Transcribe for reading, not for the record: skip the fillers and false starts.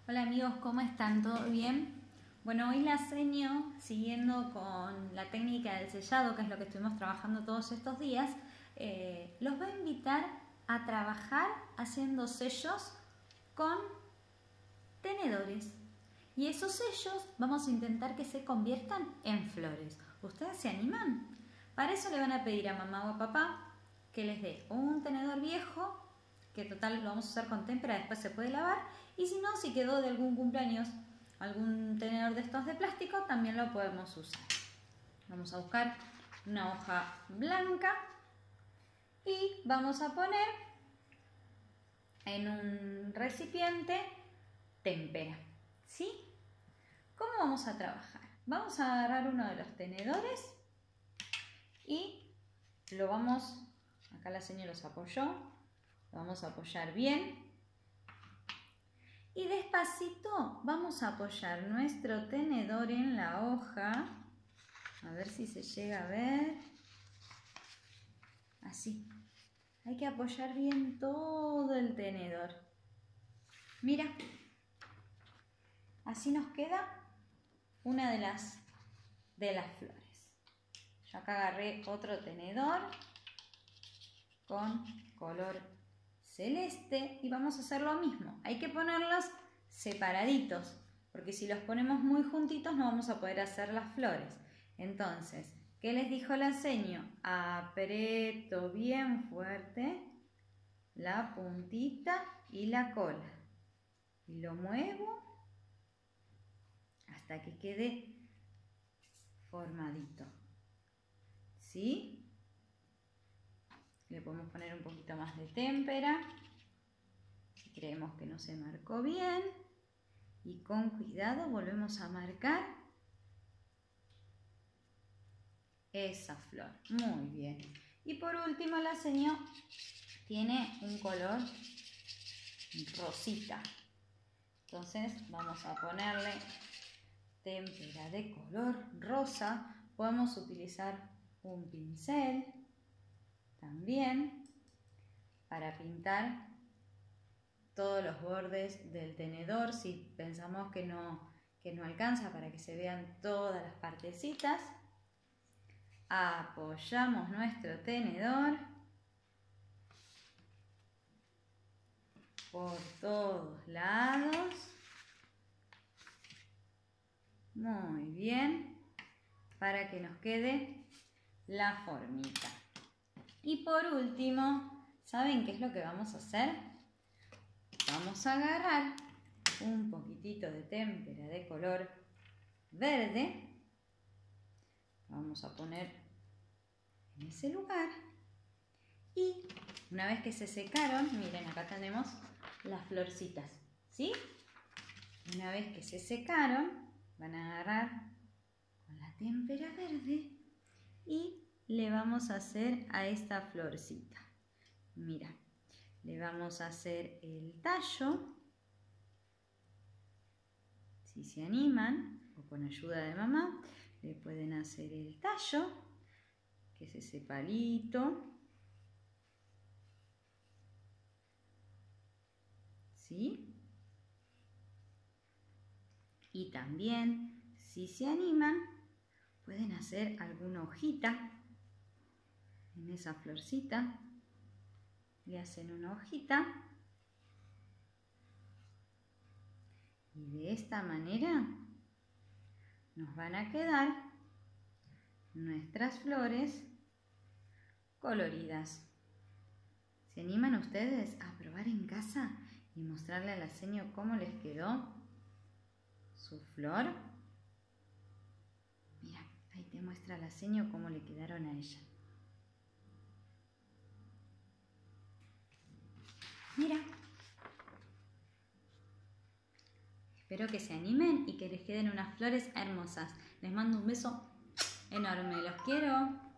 Hola amigos, ¿cómo están? ¿Todo bien? Bueno, hoy la enseño siguiendo con la técnica del sellado, que es lo que estuvimos trabajando todos estos días. Los voy a invitar a trabajar haciendo sellos con tenedores. Y esos sellos vamos a intentar que se conviertan en flores. ¿Ustedes se animan? Para eso le van a pedir a mamá o a papá que les dé un tenedor viejo, que total lo vamos a usar con témpera, después se puede lavar, y si no, si quedó de algún cumpleaños algún tenedor de estos de plástico, también lo podemos usar. Vamos a buscar una hoja blanca y vamos a poner en un recipiente témpera, ¿sí? ¿Cómo vamos a trabajar? Vamos a agarrar uno de los tenedores y lo vamos, acá la señora los apoyó, lo vamos a apoyar bien y despacito vamos a apoyar nuestro tenedor en la hoja, a ver si se llega a ver, así. Hay que apoyar bien todo el tenedor. Mira, así nos queda una de las flores. Yo acá agarré otro tenedor con color celeste y vamos a hacer lo mismo. Hay que ponerlos separaditos, porque si los ponemos muy juntitos no vamos a poder hacer las flores. Entonces, ¿qué les dijo la seño? Aprieto bien fuerte la puntita y la cola y lo muevo hasta que quede formadito, ¿sí? Le podemos poner un poquito más de témpera si creemos que no se marcó bien, y con cuidado volvemos a marcar esa flor. Muy bien. Y por último la señora tiene un color rosita, entonces vamos a ponerle témpera de color rosa. Podemos utilizar un pincel también para pintar todos los bordes del tenedor si pensamos que no alcanza para que se vean todas las partecitas. Apoyamos nuestro tenedor por todos lados. Muy bien, para que nos quede la formita. Y por último, ¿saben qué es lo que vamos a hacer? Vamos a agarrar un poquitito de témpera de color verde. Vamos a poner en ese lugar. Y una vez que se secaron, miren, acá tenemos las florcitas, ¿sí? Una vez que se secaron, van a agarrar con la témpera verde y le vamos a hacer a esta florcita. Mira, le vamos a hacer el tallo, si se animan o con ayuda de mamá, le pueden hacer el tallo, que es ese palito, ¿sí? Y también, si se animan, pueden hacer alguna hojita en esa florcita. Le hacen una hojita y de esta manera nos van a quedar nuestras flores coloridas. ¿Se animan ustedes a probar en casa y mostrarle a la seño cómo les quedó su flor? Mira, ahí te muestra la seño cómo le quedaron a ella. Mira. Espero que se animen y que les queden unas flores hermosas. Les mando un beso enorme. Los quiero.